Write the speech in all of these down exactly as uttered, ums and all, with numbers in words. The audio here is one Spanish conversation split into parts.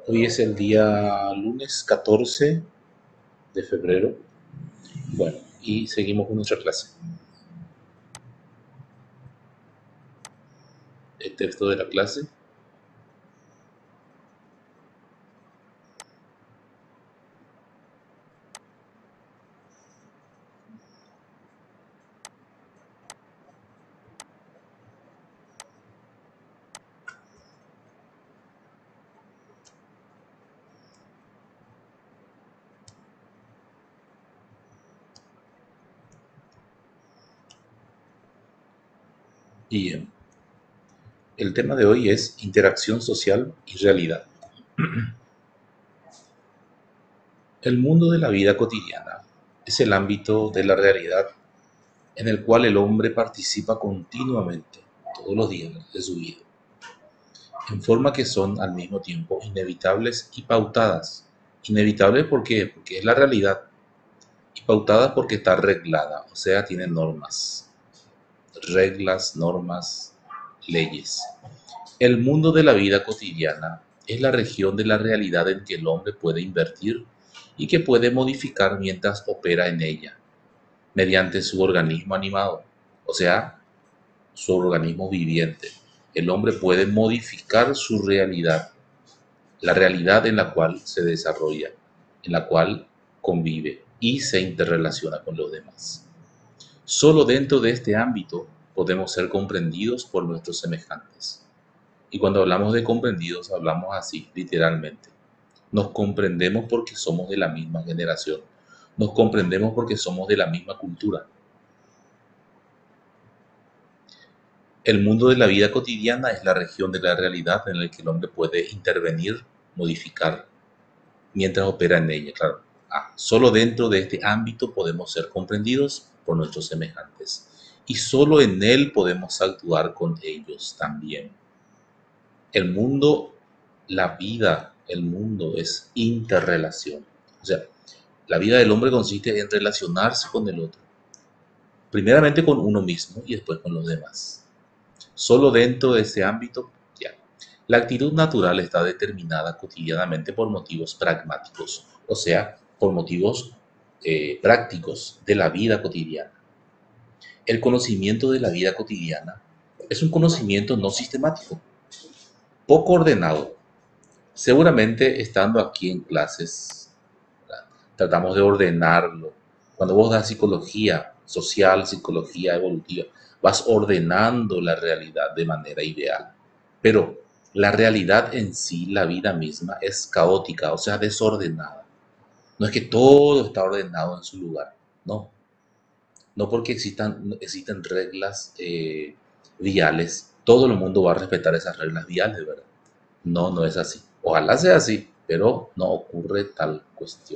Hoy es el día lunes catorce de febrero. Bueno, y seguimos con nuestra clase. El texto de la clase. Y eh, el tema de hoy es interacción social y realidad. El mundo de la vida cotidiana es el ámbito de la realidad en el cual el hombre participa continuamente, todos los días de su vida, en forma que son al mismo tiempo inevitables y pautadas. Inevitables ¿por qué? Porque es la realidad, y pautadas porque está reglada, o sea, tiene normas. Reglas, normas, leyes. El mundo de la vida cotidiana es la región de la realidad en que el hombre puede invertir y que puede modificar mientras opera en ella, mediante su organismo animado, o sea, su organismo viviente. El hombre puede modificar su realidad, la realidad en la cual se desarrolla, en la cual convive y se interrelaciona con los demás. Solo dentro de este ámbito podemos ser comprendidos por nuestros semejantes. Y cuando hablamos de comprendidos, hablamos así, literalmente. Nos comprendemos porque somos de la misma generación. Nos comprendemos porque somos de la misma cultura. El mundo de la vida cotidiana es la región de la realidad en la que el hombre puede intervenir, modificar, mientras opera en ella. Claro, ah, solo dentro de este ámbito podemos ser comprendidos por nuestros semejantes. Y solo en él podemos actuar con ellos también. El mundo, la vida, el mundo es interrelación. O sea, la vida del hombre consiste en relacionarse con el otro. Primeramente con uno mismo y después con los demás. Solo dentro de ese ámbito, ya. La actitud natural está determinada cotidianamente por motivos pragmáticos, o sea, por motivos eh, prácticos de la vida cotidiana. El conocimiento de la vida cotidiana es un conocimiento no sistemático, poco ordenado. Seguramente estando aquí en clases, ¿verdad?, tratamos de ordenarlo. Cuando vos das psicología social, psicología evolutiva, vas ordenando la realidad de manera ideal. Pero la realidad en sí, la vida misma, es caótica, o sea, desordenada. No es que todo está ordenado en su lugar, no. No porque existan, existen reglas eh, viales, todo el mundo va a respetar esas reglas viales, ¿verdad? No, no es así. Ojalá sea así, pero no ocurre tal cuestión.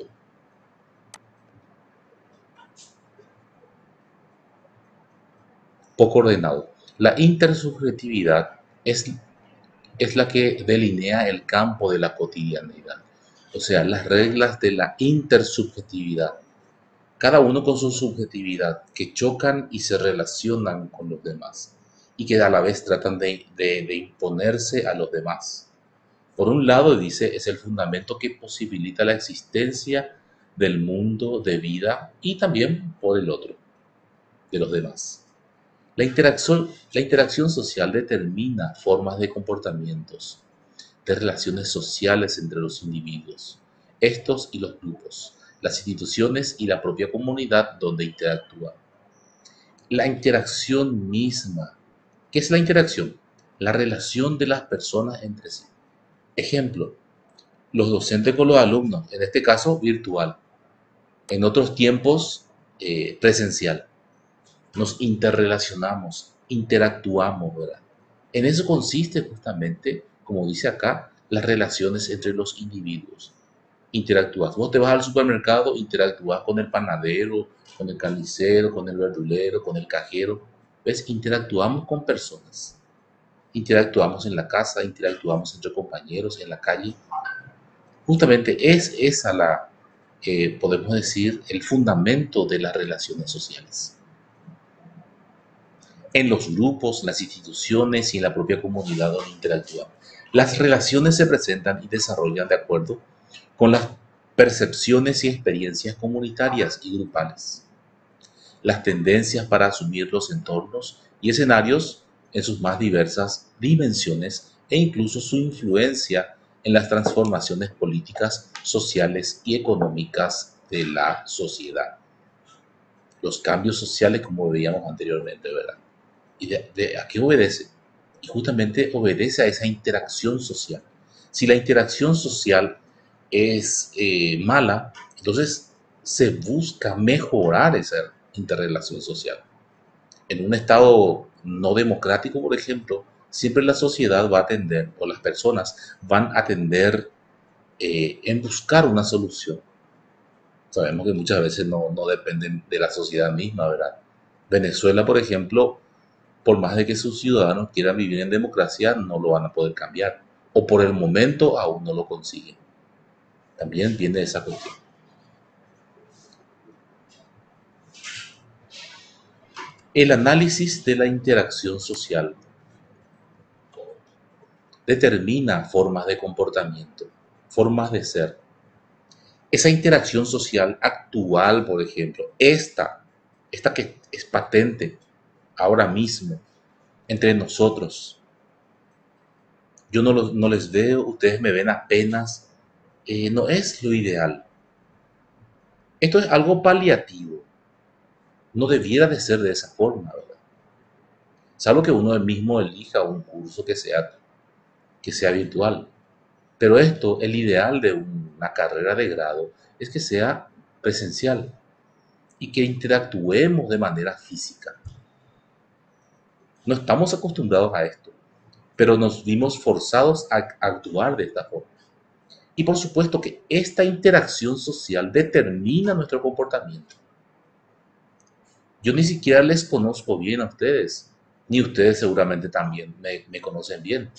Poco ordenado. La intersubjetividad es, es la que delinea el campo de la cotidianidad, o sea, las reglas de la intersubjetividad, cada uno con su subjetividad, que chocan y se relacionan con los demás y que a la vez tratan de, de, de imponerse a los demás. Por un lado, dice, es el fundamento que posibilita la existencia del mundo de vida y también por el otro, de los demás. La interacción, la interacción social determina formas de comportamientos, de relaciones sociales entre los individuos, estos y los grupos, las instituciones y la propia comunidad donde interactúan. La interacción misma. ¿Qué es la interacción? La relación de las personas entre sí. Ejemplo, los docentes con los alumnos, en este caso virtual, en otros tiempos eh, presencial. Nos interrelacionamos, interactuamos, ¿verdad? En eso consiste justamente, como dice acá, las relaciones entre los individuos. Interactúas. Vos te vas al supermercado, interactúas con el panadero, con el carnicero, con el verdulero, con el cajero. ¿Ves? Interactuamos con personas. Interactuamos en la casa, interactuamos entre compañeros, en la calle. Justamente es esa la, eh, podemos decir, el fundamento de las relaciones sociales. En los grupos, las instituciones y en la propia comunidad donde interactúan. Las relaciones se presentan y desarrollan de acuerdo con las percepciones y experiencias comunitarias y grupales, las tendencias para asumir los entornos y escenarios en sus más diversas dimensiones e incluso su influencia en las transformaciones políticas, sociales y económicas de la sociedad. Los cambios sociales, como veíamos anteriormente, ¿verdad? ¿Y de, de a qué obedece? Y justamente obedece a esa interacción social. Si la interacción social es eh, mala, entonces se busca mejorar esa interrelación social. En un estado no democrático, por ejemplo, siempre la sociedad va a tender, o las personas van a tender eh, en buscar una solución. Sabemos que muchas veces no, no dependen de la sociedad misma, ¿verdad? Venezuela, por ejemplo, por más de que sus ciudadanos quieran vivir en democracia, no lo van a poder cambiar. O por el momento aún no lo consiguen. También viene esa cuestión. El análisis de la interacción social determina formas de comportamiento, formas de ser. Esa interacción social actual, por ejemplo, esta, esta que es patente ahora mismo entre nosotros. Yo no, los, no les veo, ustedes me ven apenas, eh, no es lo ideal. Esto es algo paliativo. No debiera de ser de esa forma, ¿verdad? Salvo que uno mismo elija un curso que sea, que sea virtual. Pero esto, el ideal de una carrera de grado, es que sea presencial y que interactuemos de manera física. No estamos acostumbrados a esto, pero nos vimos forzados a actuar de esta forma. Y por supuesto que esta interacción social determina nuestro comportamiento. Yo ni siquiera les conozco bien a ustedes, ni ustedes seguramente también me, me conocen bien.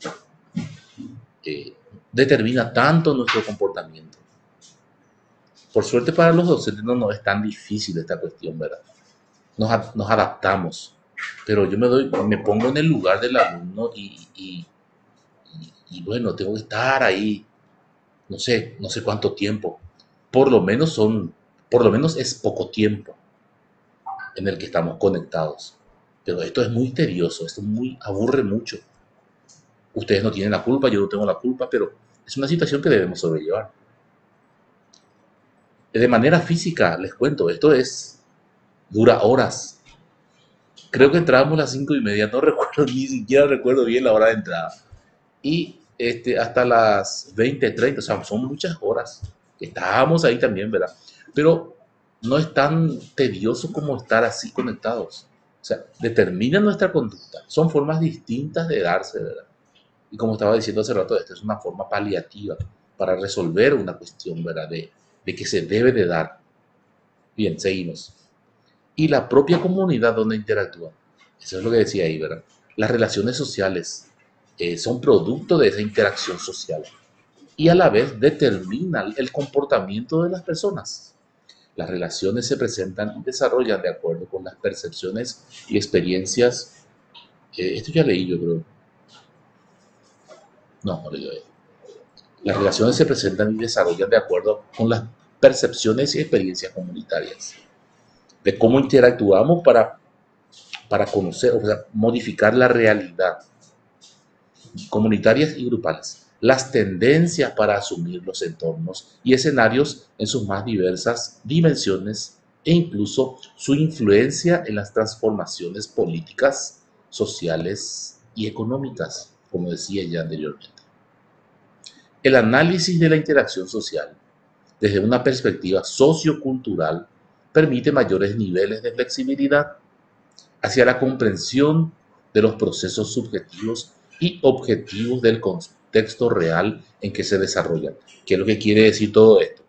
Eh, determina tanto nuestro comportamiento. Por suerte para los docentes no nos es tan difícil esta cuestión, ¿verdad? Nos, nos adaptamos, pero yo me, doy, me pongo en el lugar del alumno y, y, y, y bueno, tengo que estar ahí, no sé, no sé cuánto tiempo. Por lo menos son, por lo menos es poco tiempo en el que estamos conectados. Pero esto es muy tedioso, esto muy, aburre mucho. Ustedes no tienen la culpa, yo no tengo la culpa, pero es una situación que debemos sobrellevar. De manera física, les cuento, esto es, dura horas. Creo que entrábamos a las cinco y media, no recuerdo, ni siquiera recuerdo bien la hora de entrada. Y este, hasta las veinte, treinta, o sea, son muchas horas. Estábamos ahí también, ¿verdad? Pero no es tan tedioso como estar así conectados. O sea, determina nuestra conducta. Son formas distintas de darse, ¿verdad? Y como estaba diciendo hace rato, esta es una forma paliativa para resolver una cuestión, ¿verdad? De, de que se debe de dar. Bien, seguimos. Y la propia comunidad donde interactúan. Eso es lo que decía ahí, ¿verdad? Las relaciones sociales eh, son producto de esa interacción social y a la vez determinan el comportamiento de las personas. Las relaciones se presentan y desarrollan de acuerdo con las percepciones y experiencias. Eh, esto ya leí yo creo. No, no leí yo. Las relaciones se presentan y desarrollan de acuerdo con las percepciones y experiencias comunitarias. De cómo interactuamos para, para conocer, o sea, modificar la realidad comunitarias y grupales, las tendencias para asumir los entornos y escenarios en sus más diversas dimensiones e incluso su influencia en las transformaciones políticas, sociales y económicas, como decía ya anteriormente. El análisis de la interacción social desde una perspectiva sociocultural permite mayores niveles de flexibilidad hacia la comprensión de los procesos subjetivos y objetivos del contexto real en que se desarrollan. ¿Qué es lo que quiere decir todo esto?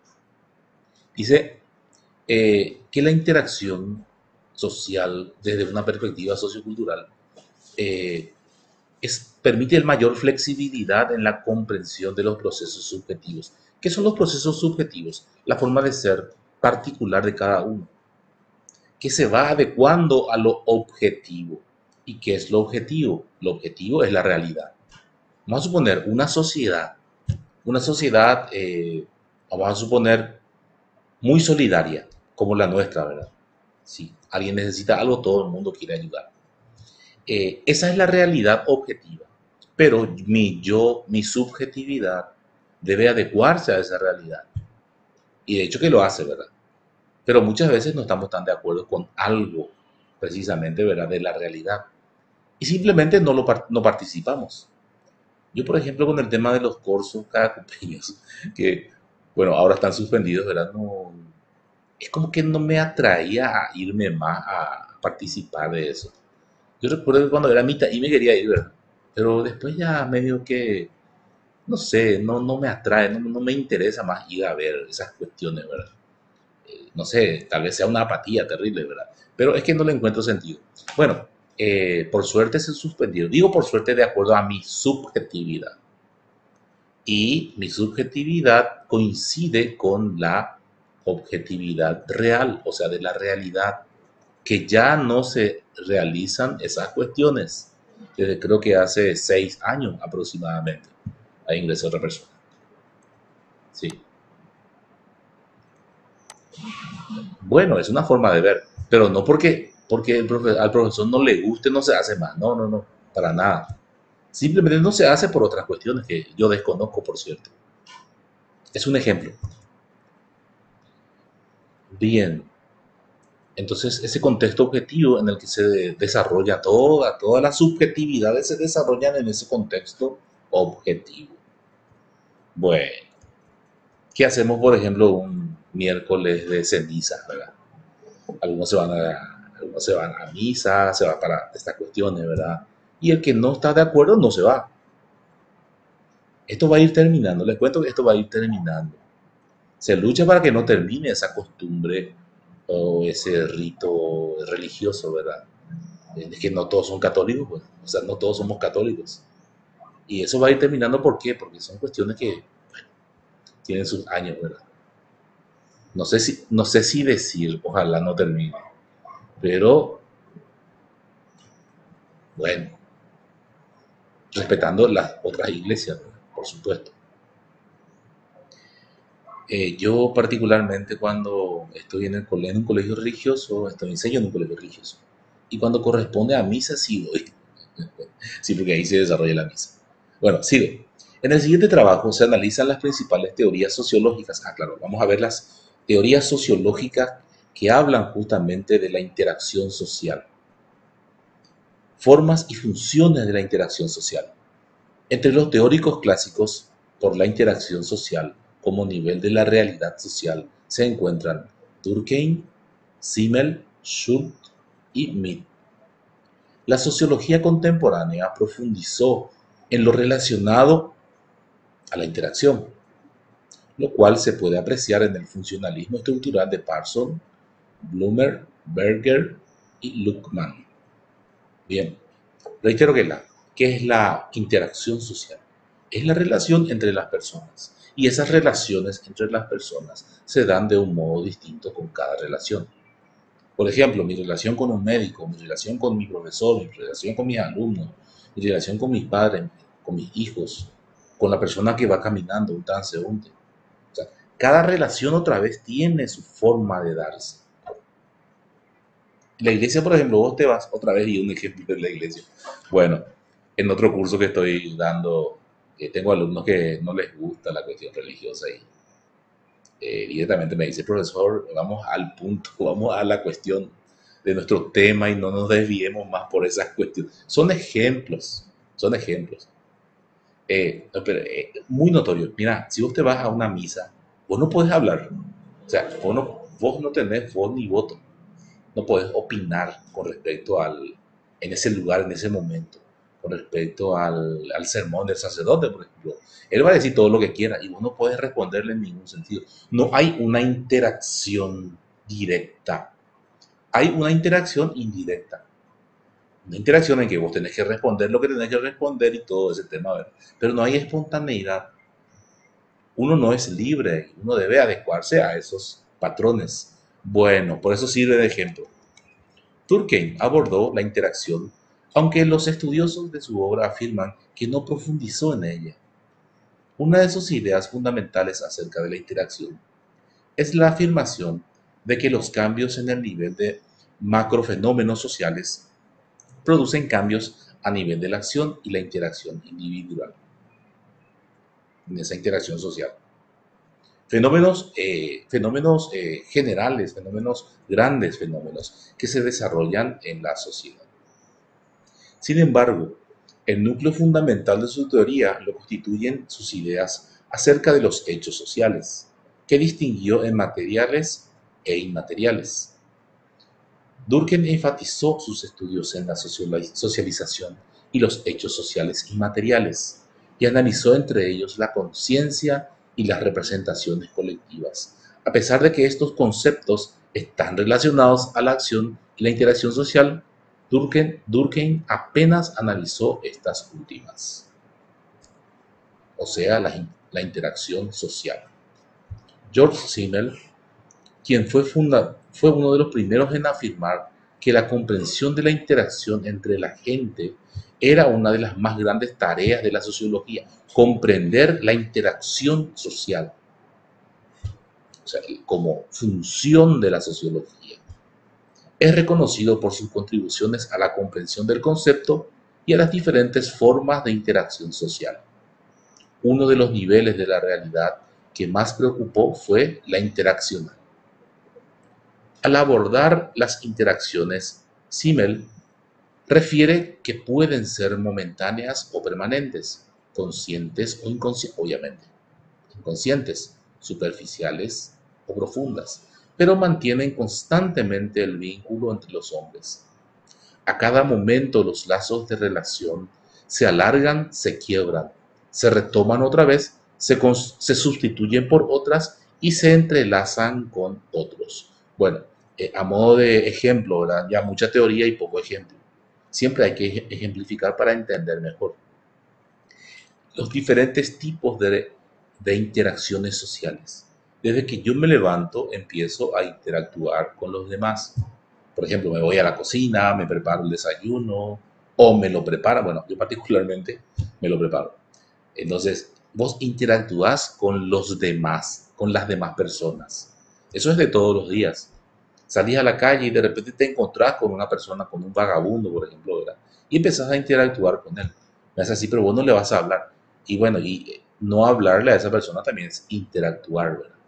Dice eh, que la interacción social desde una perspectiva sociocultural eh, es, permite el mayor flexibilidad en la comprensión de los procesos subjetivos. ¿Qué son los procesos subjetivos? La forma de ser particular de cada uno, que se va adecuando a lo objetivo. ¿Y qué es lo objetivo? Lo objetivo es la realidad. Vamos a suponer una sociedad, una sociedad, eh, vamos a suponer, muy solidaria, como la nuestra, ¿verdad? Si alguien necesita algo, todo el mundo quiere ayudar. Eh, esa es la realidad objetiva, pero mi yo, mi subjetividad debe adecuarse a esa realidad. Y de hecho que lo hace, ¿verdad? Pero muchas veces no estamos tan de acuerdo con algo, precisamente, ¿verdad? De la realidad. Y simplemente no, lo, no participamos. Yo, por ejemplo, con el tema de los cursos cada cumpleaños, que, bueno, ahora están suspendidos, ¿verdad? No, es como que no me atraía a irme más a participar de eso. Yo recuerdo que cuando era mitad y me quería ir, ¿verdad? Pero después ya medio que, no sé, no, no me atrae, no, no me interesa más ir a ver esas cuestiones, ¿verdad? Eh, no sé, tal vez sea una apatía terrible, ¿verdad? Pero es que no le encuentro sentido. Bueno, eh, por suerte se suspendió. Digo por suerte de acuerdo a mi subjetividad. Y mi subjetividad coincide con la objetividad real, o sea, de la realidad, que ya no se realizan esas cuestiones. Desde creo que hace seis años aproximadamente. Ahí ingresó otra persona. Sí. Bueno, es una forma de ver, pero no porque, porque el profe- al profesor no le guste, no se hace más. No, no, no, para nada. Simplemente no se hace por otras cuestiones que yo desconozco, por cierto. Es un ejemplo. Bien, entonces ese contexto objetivo en el que se de- desarrolla toda, todas las subjetividades se desarrollan en ese contexto objetivo. Bueno, ¿qué hacemos, por ejemplo, un miércoles de ceniza, ¿verdad? Algunos se van a, algunos se van a misa, se van para estas cuestiones, ¿verdad? Y el que no está de acuerdo no se va. Esto va a ir terminando, les cuento que esto va a ir terminando. Se lucha para que no termine esa costumbre o ese rito religioso, ¿verdad? Es que no todos son católicos, pues. O sea, no todos somos católicos. Y eso va a ir terminando, ¿por qué? Porque son cuestiones que tienen sus años, ¿verdad? No sé si, no sé si decir, ojalá no termine, pero bueno, respetando las otras iglesias, ¿verdad? Por supuesto. Eh, yo particularmente cuando estoy en, el, cole- en un colegio religioso, estoy enseño en un colegio religioso. Y cuando corresponde a misa, sí voy. Sí, porque ahí se desarrolla la misa. Bueno, sigue. En el siguiente trabajo se analizan las principales teorías sociológicas. Ah, claro, vamos a ver las teorías sociológicas que hablan justamente de la interacción social. Formas y funciones de la interacción social. Entre los teóricos clásicos por la interacción social como nivel de la realidad social se encuentran Durkheim, Simmel, Schultz y Mead. La sociología contemporánea profundizó en lo relacionado a la interacción, lo cual se puede apreciar en el funcionalismo estructural de Parsons, Blumer, Berger y Luckmann. Bien, reitero que la, ¿qué es la interacción social? Es la relación entre las personas. Y esas relaciones entre las personas se dan de un modo distinto con cada relación. Por ejemplo, mi relación con un médico, mi relación con mi profesor, mi relación con mis alumnos, mi relación con mis padres, con mis hijos, con la persona que va caminando, un transeúnte. O sea, cada relación otra vez tiene su forma de darse. La iglesia, por ejemplo, vos te vas otra vez y un ejemplo de la iglesia. Bueno, en otro curso que estoy dando, eh, tengo alumnos que no les gusta la cuestión religiosa y eh, directamente me dice, profesor, vamos al punto, vamos a la cuestión de nuestro tema y no nos desviemos más por esas cuestiones. Son ejemplos, son ejemplos. Eh, no, pero, eh, muy notorio. Mira, si vos te vas a una misa, vos no podés hablar. O sea, vos no, vos no tenés voz ni voto. No podés opinar con respecto al, en ese lugar, en ese momento, con respecto al, al sermón del sacerdote, por ejemplo. Él va a decir todo lo que quiera y vos no podés responderle en ningún sentido. No hay una interacción directa. Hay una interacción indirecta. Una interacción en que vos tenés que responder lo que tenés que responder y todo ese tema, ¿verdad? Pero no hay espontaneidad. Uno no es libre, uno debe adecuarse a esos patrones. Bueno, por eso sirve de ejemplo. Durkheim abordó la interacción aunque los estudiosos de su obra afirman que no profundizó en ella. Una de sus ideas fundamentales acerca de la interacción es la afirmación de que los cambios en el nivel de macrofenómenos sociales producen cambios a nivel de la acción y la interacción individual, en esa interacción social. Fenómenos, eh, fenómenos eh, generales, fenómenos grandes, fenómenos que se desarrollan en la sociedad. Sin embargo, el núcleo fundamental de su teoría lo constituyen sus ideas acerca de los hechos sociales, que distinguió en materiales e inmateriales. Durkheim enfatizó sus estudios en la socialización y los hechos sociales inmateriales, y analizó entre ellos la conciencia y las representaciones colectivas, a pesar de que estos conceptos están relacionados a la acción y la interacción social. Durkheim, Durkheim apenas analizó estas últimas, o sea, la, la interacción social. George Simmel, quien fue, funda, fue uno de los primeros en afirmar que la comprensión de la interacción entre la gente era una de las más grandes tareas de la sociología, comprender la interacción social, o sea, como función de la sociología. Es reconocido por sus contribuciones a la comprensión del concepto y a las diferentes formas de interacción social. Uno de los niveles de la realidad que más preocupó fue la interaccional. Al abordar las interacciones, Simmel refiere que pueden ser momentáneas o permanentes, conscientes o inconscientes, obviamente, inconscientes, superficiales o profundas, pero mantienen constantemente el vínculo entre los hombres. A cada momento los lazos de relación se alargan, se quiebran, se retoman otra vez, se, se sustituyen por otras y se entrelazan con otros. Bueno, eh, a modo de ejemplo, ¿verdad? Ya mucha teoría y poco ejemplo. Siempre hay que ejemplificar para entender mejor los diferentes tipos de, de interacciones sociales. Desde que yo me levanto, empiezo a interactuar con los demás. Por ejemplo, me voy a la cocina, me preparo el desayuno, o me lo preparan. Bueno, yo particularmente me lo preparo. Entonces, vos interactúas con los demás, con las demás personas. Eso es de todos los días. Salís a la calle y de repente te encontrás con una persona, con un vagabundo, por ejemplo, ¿verdad? Y empezás a interactuar con él. Me hace así, pero vos no le vas a hablar. Y bueno, y no hablarle a esa persona también es interactuar, ¿verdad?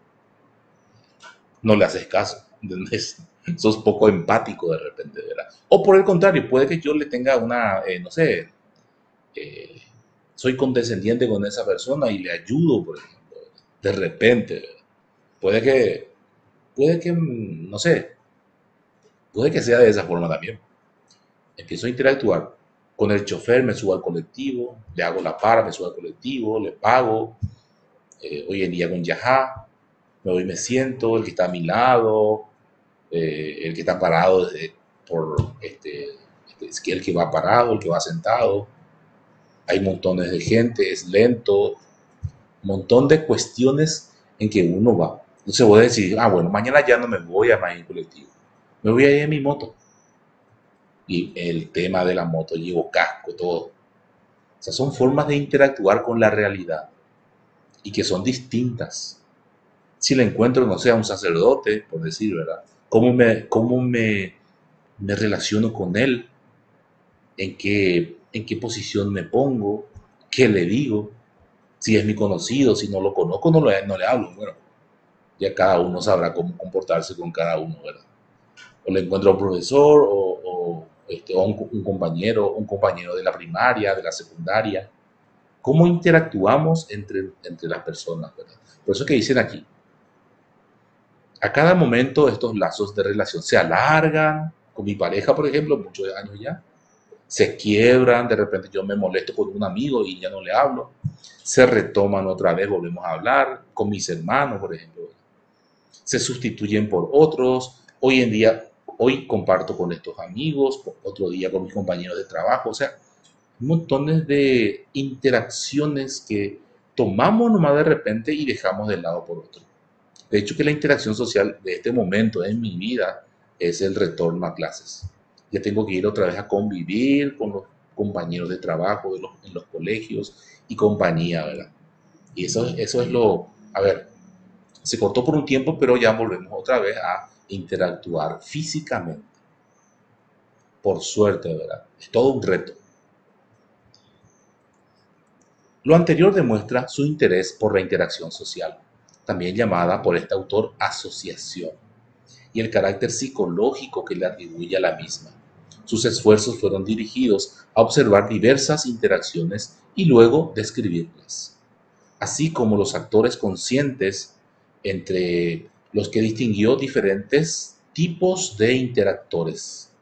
No le haces caso, ¿entendés? Sos poco empático de repente, ¿verdad? O por el contrario, puede que yo le tenga una, eh, no sé, eh, soy condescendiente con esa persona y le ayudo, por ejemplo, de repente, ¿verdad? Puede que, puede que, no sé, puede que sea de esa forma también. Empiezo a interactuar con el chofer, me subo al colectivo, le hago la para, me subo al colectivo, le pago. Eh, hoy en día con Yahá, me voy, me siento, el que está a mi lado, eh, el que está parado desde, por este, este, el que va parado, el que va sentado. Hay montones de gente, es lento, un montón de cuestiones en que uno va. Entonces voy a decir, ah, bueno, mañana ya no me voy a más en colectivo, me voy a ir en mi moto. Y el tema de la moto, llevo casco, todo. O sea, son formas de interactuar con la realidad y que son distintas. Si le encuentro, no sé, a un sacerdote, por decir, ¿verdad? ¿Cómo me, cómo me, me relaciono con él? ¿En qué, en qué posición me pongo? ¿Qué le digo? Si es mi conocido, si no lo conozco, no, lo, no le hablo. Bueno, ya cada uno sabrá cómo comportarse con cada uno, ¿verdad? O le encuentro a un profesor o, o, este, o un, un compañero, un compañero de la primaria, de la secundaria. ¿Cómo interactuamos entre, entre las personas, ¿verdad? Por eso que dicen aquí, a cada momento estos lazos de relación se alargan, con mi pareja, por ejemplo, muchos años ya, se quiebran, de repente yo me molesto con un amigo y ya no le hablo, se retoman otra vez, volvemos a hablar, con mis hermanos, por ejemplo, se sustituyen por otros, hoy en día, hoy comparto con estos amigos, otro día con mis compañeros de trabajo, o sea, montones de interacciones que tomamos nomás de repente y dejamos de lado por otro. De hecho, que la interacción social de este momento en mi vida es el retorno a clases. ya tengo que ir otra vez a convivir con los compañeros de trabajo de los, en los colegios y compañía, ¿verdad? Y eso, eso es lo, a ver, se cortó por un tiempo, pero ya volvemos otra vez a interactuar físicamente. Por suerte, ¿verdad? Es todo un reto. Lo anterior demuestra su interés por la interacción social, también llamada por este autor asociación, y el carácter psicológico que le atribuye a la misma. Sus esfuerzos fueron dirigidos a observar diversas interacciones y luego describirlas, así como los actores conscientes entre los que distinguió diferentes tipos de interactores.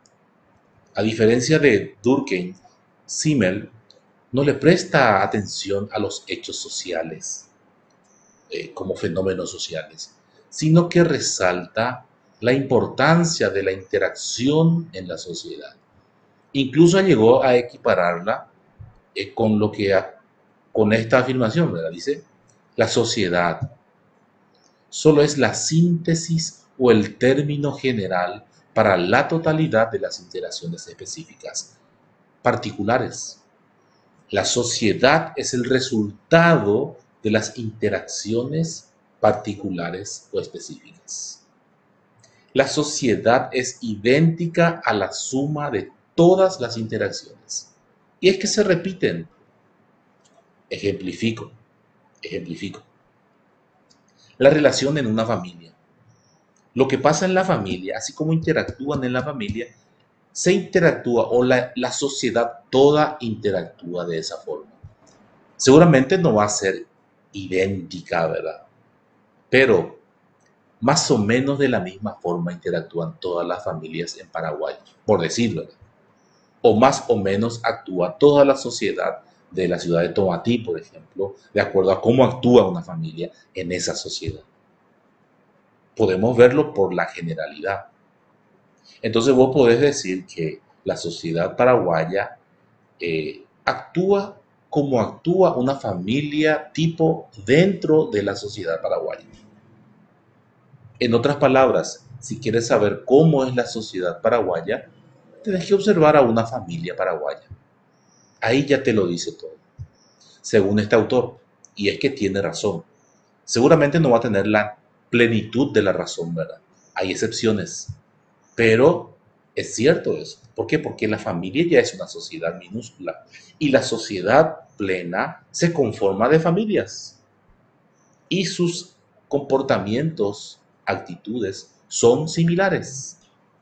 A diferencia de Durkheim, Simmel no le presta atención a los hechos sociales eh, como fenómenos sociales, sino que resalta la importancia de la interacción en la sociedad. Incluso llegó a equipararla eh, con lo que a, con esta afirmación, ¿verdad? Dice, la sociedad solo es la síntesis o el término general para la totalidad de las interacciones específicas particulares. La sociedad es el resultado de las interacciones particulares o específicas. La sociedad es idéntica a la suma de todas las interacciones. Y es que se repiten. Ejemplifico, ejemplifico. La relación en una familia. Lo que pasa en la familia, así como interactúan en la familia, se interactúa o la, la sociedad toda interactúa de esa forma. Seguramente no va a ser idéntica, ¿verdad? Pero más o menos de la misma forma interactúan todas las familias en Paraguay, por decirlo, ¿verdad? O más o menos actúa toda la sociedad de la ciudad de Tomatí, por ejemplo, de acuerdo a cómo actúa una familia en esa sociedad. Podemos verlo por la generalidad. Entonces vos podés decir que la sociedad paraguaya eh, actúa como actúa una familia tipo dentro de la sociedad paraguaya. En otras palabras, si quieres saber cómo es la sociedad paraguaya, tienes que observar a una familia paraguaya. Ahí ya te lo dice todo, según este autor. Y es que tiene razón. Seguramente no va a tener la plenitud de la razón, ¿verdad? Hay excepciones, pero es cierto eso. ¿Por qué? Porque la familia ya es una sociedad minúscula y la sociedad plena se conforma de familias y sus comportamientos, actitudes son similares.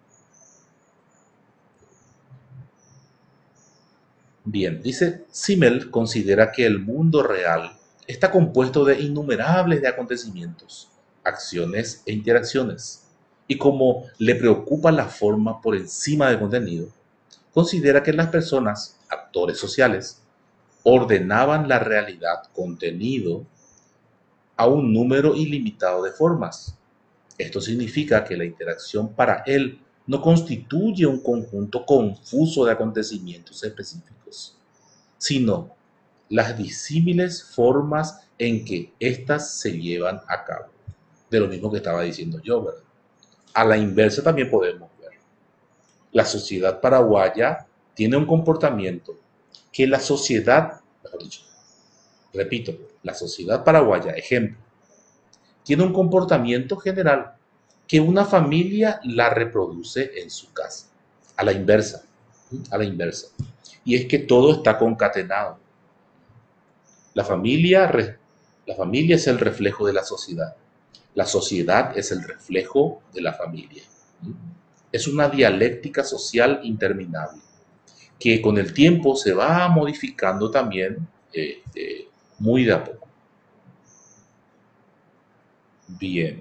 Bien, dice Simmel considera que el mundo real está compuesto de innumerables de acontecimientos, acciones e interacciones. Y como le preocupa la forma por encima del contenido, considera que las personas, actores sociales, ordenaban la realidad contenido a un número ilimitado de formas. Esto significa que la interacción para él no constituye un conjunto confuso de acontecimientos específicos, sino las disímiles formas en que éstas se llevan a cabo. De lo mismo que estaba diciendo yo, ¿verdad? A la inversa también podemos ver. La sociedad paraguaya tiene un comportamiento que la sociedad, mejor dicho, repito, la sociedad paraguaya, ejemplo, tiene un comportamiento general que una familia la reproduce en su casa. A la inversa, a la inversa. Y es que todo está concatenado. La familia, la familia es el reflejo de la sociedad. La sociedad es el reflejo de la familia. Es una dialéctica social interminable que con el tiempo se va modificando también eh, eh, muy de a poco. Bien.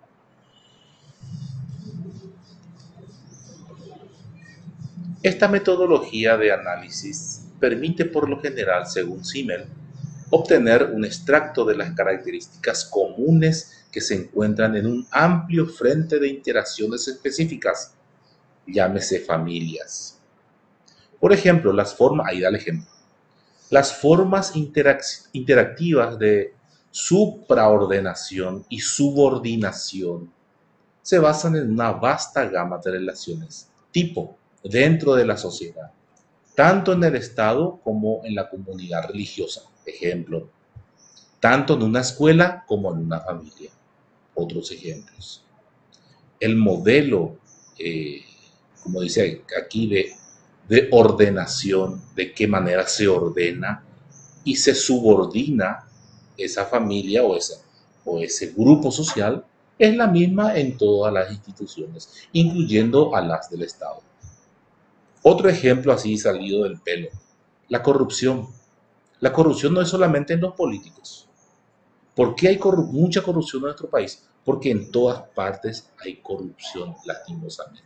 Esta metodología de análisis permite por lo general, según Simmel, obtener un extracto de las características comunes que se encuentran en un amplio frente de interacciones específicas, llámese familias. Por ejemplo, las formas, ahí da el ejemplo, las formas interac- interactivas de supraordenación y subordinación se basan en una vasta gama de relaciones tipo, dentro de la sociedad, tanto en el Estado como en la comunidad religiosa. Ejemplo, tanto en una escuela como en una familia. Otros ejemplos. El modelo, eh, como dice aquí, de, de ordenación, de qué manera se ordena y se subordina esa familia o, esa, o ese grupo social, es la misma en todas las instituciones, incluyendo a las del Estado. Otro ejemplo así salido del pelo, la corrupción. La corrupción no es solamente en los políticos. ¿Por qué hay corru- mucha corrupción en nuestro país? Porque en todas partes hay corrupción, lastimosamente.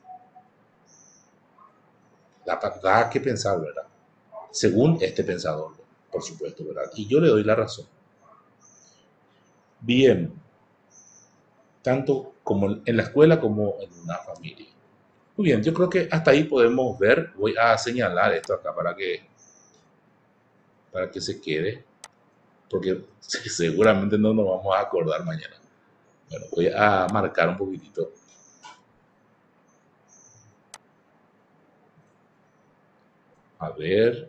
Da, da que pensar, ¿verdad? Según este pensador, por supuesto, ¿verdad? Y yo le doy la razón. Bien, tanto como en la escuela como en una familia. Muy bien, yo creo que hasta ahí podemos ver. Voy a señalar esto acá para que, para que se quede, porque seguramente no nos vamos a acordar mañana. Bueno, voy a marcar un poquitito. A ver.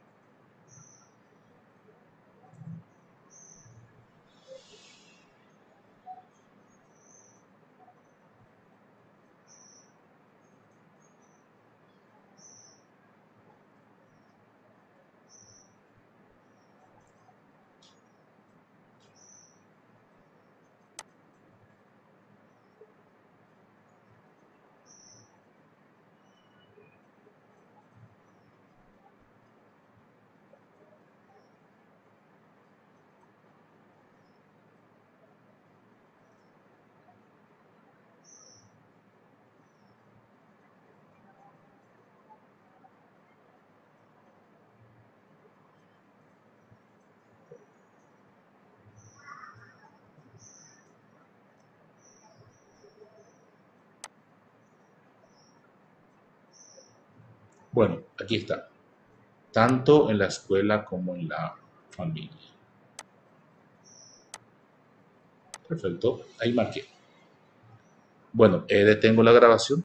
Bueno, aquí está. Tanto en la escuela como en la familia. Perfecto, ahí marqué. Bueno, eh, detengo la grabación.